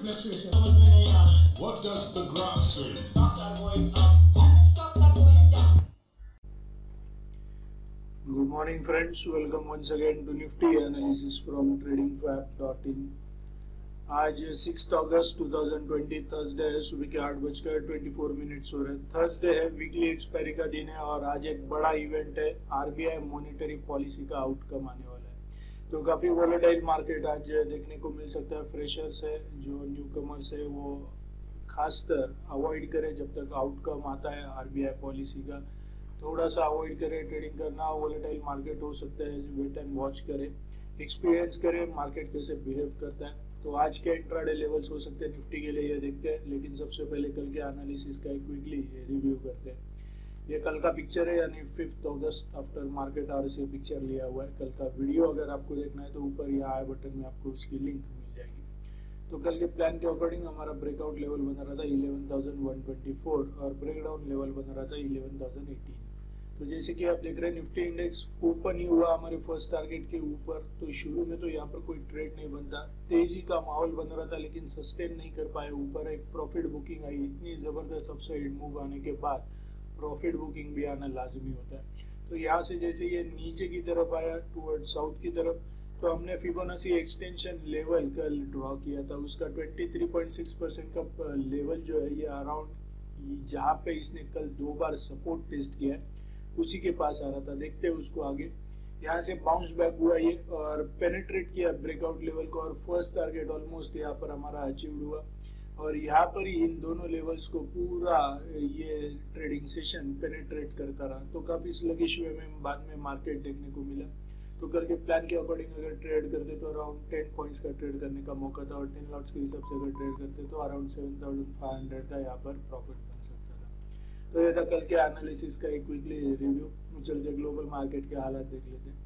nutrition. What does the graph say? Stocks are going up. Stocks are going down. Good morning friends, welcome once again to Nifty analysis from tradingfab.in। आज 6 अगस्त 2020 Thursday है, सुबह के 8:24 हो रहे हैं। Thursday है, weekly expiry का दिन है और आज एक बड़ा इवेंट है, आरबीआई मॉनेटरी पॉलिसी का आउटकम आने वाला है। तो काफी वोलेटाइल मार्केट आज देखने को मिल सकता है। फ्रेशर्स है, जो न्यू कमर्स है, वो खासकर अवॉइड करें जब तक आउटकम आता है आरबीआई पॉलिसी का। थोड़ा सा अवॉइड करें ट्रेडिंग करना, वोलेटाइल मार्केट हो सकता है, वेट एंड वॉच करें, एक्सपीरियंस करें मार्केट कैसे बिहेव करता है। तो आज के इंट्राडे लेवल्स हो सकते हैं निफ्टी के लिए, ये देखते हैं। लेकिन सबसे पहले कल के एनालिसिस का एक क्विकली रिव्यू करते हैं। ये कल का पिक्चर है, यानी 5 अगस्त आफ्टर मार्केट आवर से पिक्चर लिया हुआ है। कल का वीडियो अगर आपको देखना है तो ऊपर यहाँ आई बटन में आपको उसकी लिंक मिल जाएगी। तो कल के प्लान के अकॉर्डिंग हमारा ब्रेकआउट लेवल बना रहा था 11,124 और ब्रेकडाउन लेवल बना रहा था 11,018। तो जैसे कि आप देख रहे हैं निफ्टी इंडेक्स ओपन ही हुआ हमारे फर्स्ट टारगेट के ऊपर। तो शुरू में तो यहाँ पर कोई ट्रेड नहीं बनता, तेजी का माहौल बन रहा था, लेकिन सस्टेन नहीं कर पाए। ऊपर एक प्रॉफिट बुकिंग आई, इतनी जबरदस्त अपसाइड मूव आने के बाद प्रॉफिट बुकिंग भी आना लाजमी होता है। तो यहाँ से जैसे ये नीचे की तरफ आया टूवर्ड साउथ की तरफ, तो हमने फिबोनाची एक्सटेंशन लेवल कल ड्रॉ किया था। उसका 23.6% का लेवल जो है, ये अराउंड जहाँ पे इसने कल 2 बार सपोर्ट टेस्ट किया है उसी के पास आ रहा था। देखते हैं उसको आगे। यहाँ से बाउंस बैक हुआ ये और पेनिट्रेट किया ब्रेकआउट लेवल को और फर्स्ट टारगेट ऑलमोस्ट यहाँ पर हमारा अचीव्ड हुआ। और यहाँ पर ही इन दोनों लेवल्स को पूरा ये ट्रेडिंग सेशन पेनिट्रेट करता रहा। तो काफी स्लगिश वे में बाद में मार्केट देखने को मिला। तो कल के प्लान के अकॉर्डिंग अगर ट्रेड करते तो अराउंड 10 पॉइंट्स का ट्रेड करने का मौका था और 10 लॉट्स के हिसाब से अगर ट्रेड करते तो अराउंड 7,500 का यहाँ पर प्रॉफिट बन सकता। तो ये था कल के एनालिसिस का एक क्विकली रिव्यू। चलते ग्लोबल मार्केट के हालात देख लेते हैं।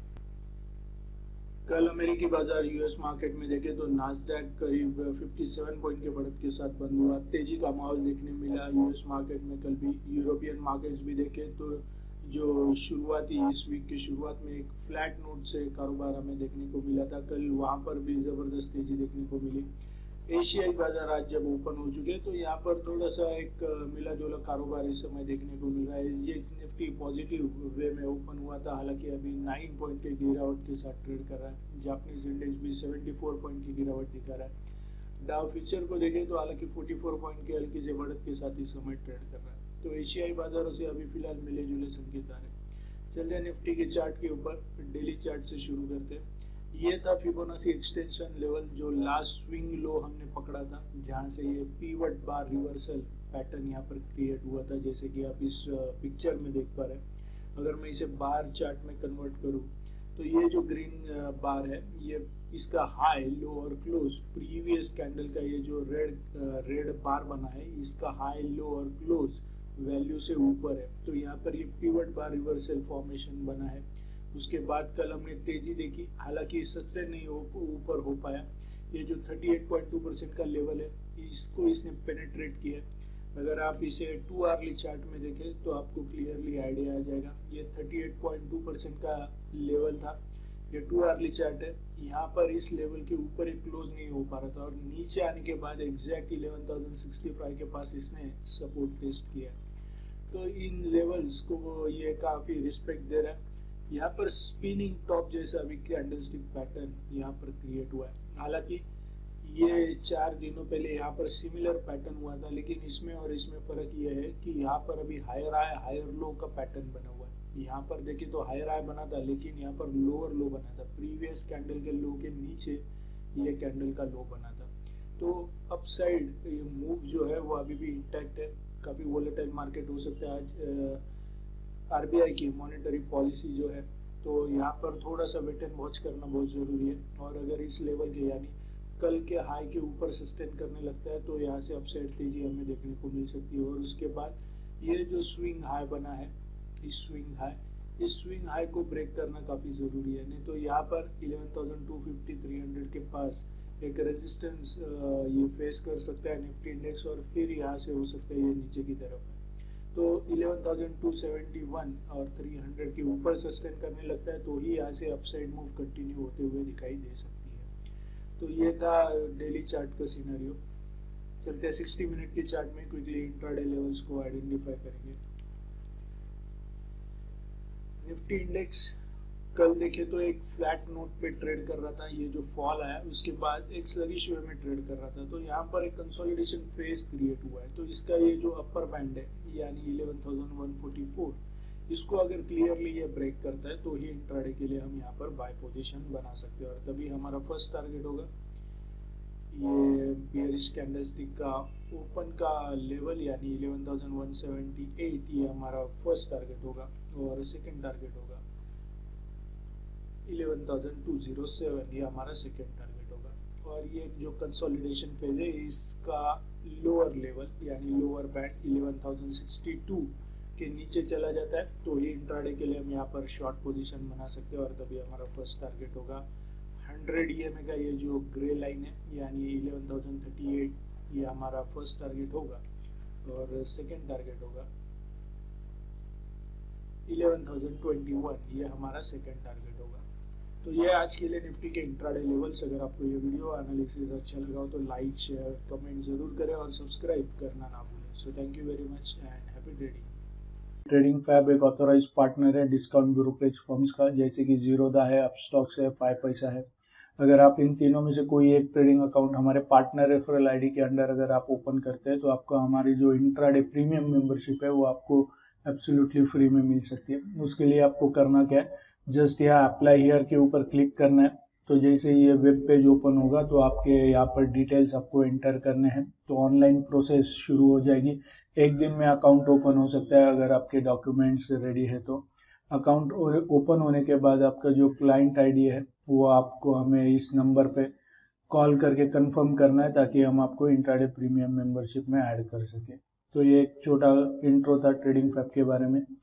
कल अमेरिकी बाजार यूएस मार्केट में देखे तो नास्डैक करीब 57 पॉइंट के बढ़त के साथ बंद हुआ। तेजी का माहौल देखने मिला यूएस मार्केट में कल भी। यूरोपियन मार्केट्स भी देखे तो जो शुरुआती इस वीक की शुरुआत में एक फ्लैट नोट से कारोबार हमें देखने को मिला था कल, वहां पर भी जबरदस्त तेजी देखने को मिली। एशियाई बाजार आज जब ओपन हो चुके तो यहाँ पर थोड़ा सा एक मिला जुला कारोबार इस समय देखने को मिल रहा है। एसजीएक्स निफ्टी पॉजिटिव वे में ओपन हुआ था, हालांकि अभी 9 पॉइंट के गिरावट के साथ ट्रेड कर रहा है। जापानीज इंडेक्स भी 74 पॉइंट की गिरावट दिखा रहा है। डाउ फ्यूचर को देखें तो हालांकि 44 पॉइंट के हल्की से बढ़त के साथ इस समय ट्रेड कर रहा है। तो एशियाई बाजारों से अभी फिलहाल मिले जुले संकेत आ रहे हैं। चलते हैं निफ्टी के चार्ट के ऊपर, डेली चार्ट से शुरू करते हैं। ये था फिबोनाची एक्सटेंशन लेवल जो लास्ट स्विंग लो हमने पकड़ा था, जहां से ये पीवट बार रिवर्सल पैटर्न यहाँ पर क्रिएट हुआ था, जैसे कि आप इस पिक्चर में देख पा रहे हैं। अगर मैं इसे बार चार्ट में कन्वर्ट करूं तो ये जो ग्रीन बार है, ये इसका हाई लो और क्लोज प्रीवियस कैंडल का ये जो रेड बार बना है, इसका हाई लो और क्लोज वैल्यू से ऊपर है। तो यहाँ पर ये पीवट बार रिवर्सल फॉर्मेशन बना है। उसके बाद कल हमने तेजी देखी, हालांकि सस्टेन नहीं ऊपर हो पाया। ये जो 38.2% का लेवल है, इसको इसने पेनिट्रेट किया। अगर आप इसे 2 आवरली चार्ट में देखें तो आपको क्लियरली आइडिया आ जाएगा। ये 38.2% का लेवल था, ये 2 आवरली चार्ट है। यहाँ पर इस लेवल के ऊपर एक क्लोज नहीं हो पा रहा था और नीचे आने के बाद एग्जैक्ट 11,065 के पास इसने सपोर्ट टेस्ट किया। तो इन लेवल्स को ये काफी रिस्पेक्ट दे रहा है। यहाँ पर स्पिनिंग टॉप जैसा अभी कैंडलस्टिक पैटर्न यहाँ पर क्रिएट हुआ है। हालांकि ये 4 दिनों पहले यहाँ पर सिमिलर पैटर्न हुआ था, लेकिन इसमें और इसमें फर्क ये है कि यहाँ पर अभी हायर हाई हायर लो का पैटर्न बना हुआ है। यहाँ पर देखिए तो हायर हाई बना था, लेकिन यहाँ पर लोअर लो बना था। प्रीवियस कैंडल के लो के नीचे ये कैंडल का लो बना था। तो अपसाइड ये मूव जो है वो अभी भी इंटैक्ट है। काफी वोलेटाइल मार्केट हो सकता है आज। आरबीआई की मॉनेटरी पॉलिसी जो है, तो यहाँ पर थोड़ा सा वेट एंड वॉच करना बहुत जरूरी है। और अगर इस लेवल के यानी कल के हाई के ऊपर सस्टेन करने लगता है तो यहाँ से अपसाइड तेजी हमें देखने को मिल सकती है। और उसके बाद ये जो स्विंग हाई बना है, इस स्विंग हाई को ब्रेक करना काफी जरूरी है। नहीं तो यहाँ पर 11,250 300 के पास एक रेजिस्टेंस ये फेस कर सकता है निफ्टी इंडेक्स, और फिर यहाँ से हो सकता है ये नीचे की तरफ है। तो 11,271 और 300 के ऊपर सस्टेन करने लगता है तो ही यहाँ से अपसाइड मूव कंटिन्यू होते हुए दिखाई दे सकती है। तो ये था डेली चार्ट का सिनेरियो। चलते हैं 60 मिनट की चार्ट में, क्विकली इंट्राडे लेवल्स को आइडेंटिफाई करेंगे। निफ्टी इंडेक्स कल देखे तो एक फ्लैट नोट पे ट्रेड कर रहा था। ये जो फॉल आया उसके बाद एक स्लगिश वे में ट्रेड कर रहा था, तो यहाँ पर एक कंसोलिडेशन फेज क्रिएट हुआ है। तो इसका ये जो अपर बैंड है यानी 11,144, इसको अगर क्लियरली ये ब्रेक करता है तो ही इंट्राडे के लिए हम यहाँ पर बाय पोजीशन बना सकते हैं। और तभी हमारा फर्स्ट टारगेट होगा ये बेयरिश कैंडलस्टिक का ओपन का लेवल यानी 11,178, ये हमारा फर्स्ट टारगेट होगा। और सेकंड टारगेट होगा 11,207, ये हमारा सेकंड टारगेट होगा। और ये जो कंसोलिडेशन फेज है इसका लोअर लेवल यानी लोअर बैंड 11,062 के नीचे चला जाता है तो ये इंट्राडे के लिए हम यहाँ पर शॉर्ट पोजीशन बना सकते हैं। और तभी हमारा फर्स्ट टारगेट होगा 100 EMA का ये जो ग्रे लाइन है यानी 11,038, ये हमारा फर्स्ट टारगेट होगा। और सेकंड टारगेट होगा 11,021, ये हमारा सेकंड टारगेट होगा। तो ये आज के लिए निफ्टी के इंट्राडे लेवल्स। अगर आपको ये वीडियो एनालिसिस अच्छा लगा हो तो लाइक शेयर कमेंट जरूर करें और सब्सक्राइब करना ना भूलें। So thank you very much and happy trading. Trading Fab एक ऑथोराइज पार्टनर है डिस्काउंट ब्रोकरेज फर्म्स का, जैसे कि जीरोदा है, अपस्टॉक्स है, 5 पैसा है। अगर आप इन तीनों में से कोई एक ट्रेडिंग अकाउंट हमारे पार्टनर रेफरल आईडी के अंडर अगर आप ओपन करते हैं तो आपको हमारी जो इंट्राडे प्रीमियम मेंबरशिप है वो आपको एब्सोल्युटली फ्री में मिल सकती है। उसके लिए आपको करना क्या है, जस्ट यहाँ अप्लाई हियर के ऊपर क्लिक करना है। तो जैसे ये वेब पेज ओपन होगा तो आपके यहाँ पर डिटेल्स आपको एंटर करने हैं, तो ऑनलाइन प्रोसेस शुरू हो जाएगी। एक दिन में अकाउंट ओपन हो सकता है अगर आपके डॉक्यूमेंट्स रेडी है तो। अकाउंट ओपन होने के बाद आपका जो क्लाइंट आईडी है वो आपको हमें इस नंबर पे कॉल करके कंफर्म करना है ताकि हम आपको इंट्राडे प्रीमियम मेंबरशिप में ऐड कर सकें। तो ये एक छोटा इंट्रो था ट्रेडिंग फैब के बारे में।